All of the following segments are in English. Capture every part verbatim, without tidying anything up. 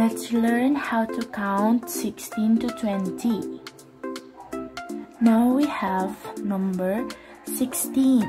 Let's learn how to count sixteen to twenty. Now we have number sixteen.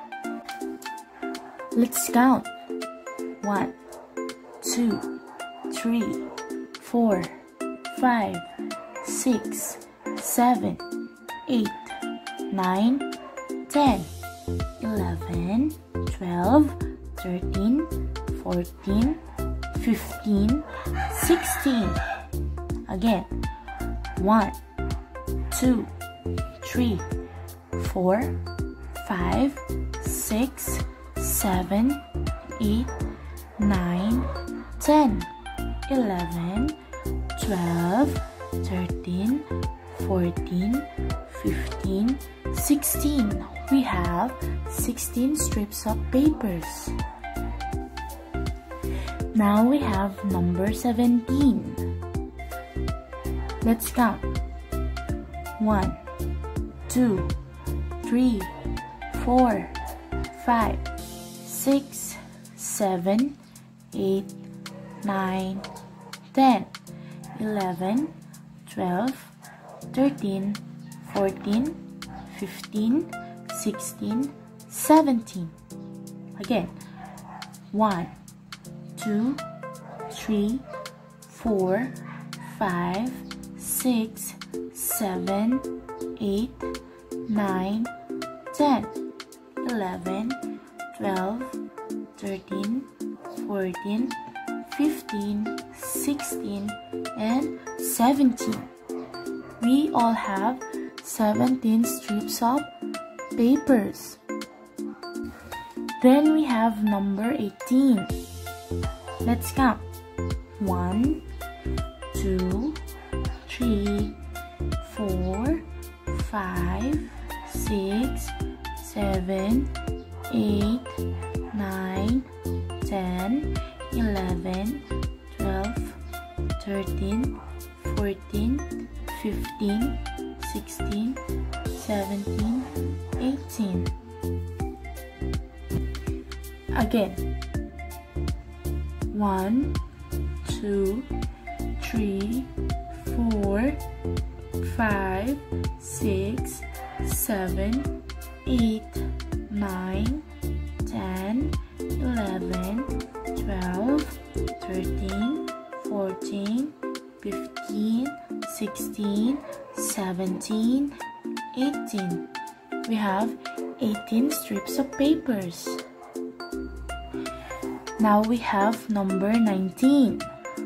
Let's count. one, two, three, four, five, six, seven, eight, nine, ten, eleven, twelve, thirteen, fourteen, fifteen, sixteen. Again. one, two, three, four, five, six, seven, eight, nine, ten, eleven, twelve, thirteen, fourteen, fifteen, sixteen. We have sixteen strips of papers. Now we have number seventeen. Let's count. one, two, three, four, five, six, seven, eight, nine, ten, eleven, twelve, thirteen, fourteen, fifteen, sixteen, seventeen. Again. one, two, three, four, five, six, seven, eight, nine, ten, eleven, twelve, thirteen, fourteen, fifteen, sixteen, and seventeen. We all have seventeen strips of papers. Then we have number eighteen. Let's count. one, two, three, four, five, six, seven, eight, nine, ten, eleven, twelve, thirteen, fourteen, fifteen, sixteen, seventeen, eighteen. Again. one, two, three, four, five, six, seven, eight, nine, ten, eleven, twelve, thirteen, fourteen, fifteen, sixteen, seventeen, eighteen. We have eighteen strips of papers. Now we have number nineteen.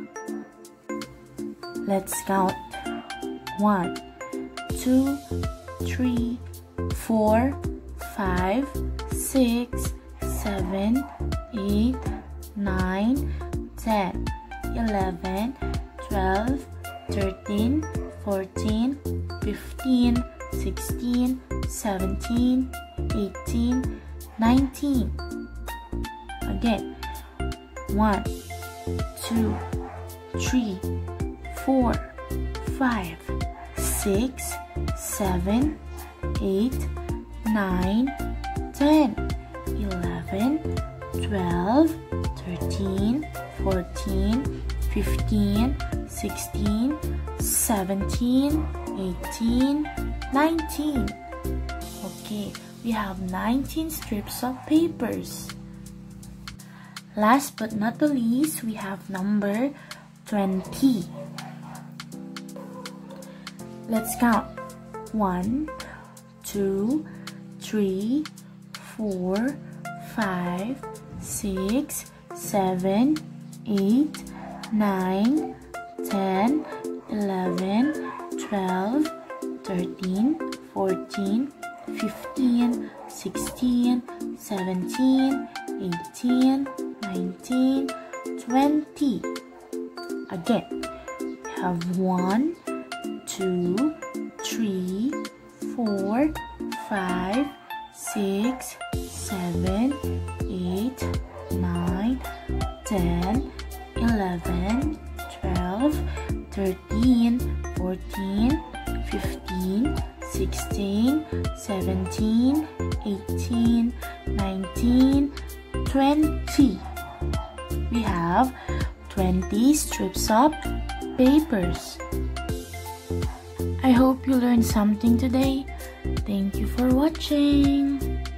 Let's count. one, two, three, four, five, six, seven, eight, nine, ten, eleven, twelve, thirteen, fourteen, fifteen, sixteen, seventeen, eighteen, nineteen. Again. one, two, three, four, five, six, seven, eight, nine, ten, eleven, twelve, thirteen, fourteen, fifteen, sixteen, seventeen, eighteen, nineteen. Okay, we have nineteen strips of papers. Last but not the least, we have number twenty. Let's count. one, two, three, four, five, six, seven, eight, nine, ten, eleven, twelve, thirteen, fourteen, fifteen, sixteen, seventeen, eighteen, nineteen, twenty. Again, we have one, two, three, four, five, six, seven, eight, nine, ten, eleven, twelve, thirteen, fourteen, fifteen, sixteen, seventeen, eighteen, nineteen, twenty. We have twenty strips of papers. I hope you learned something today. Thank you for watching.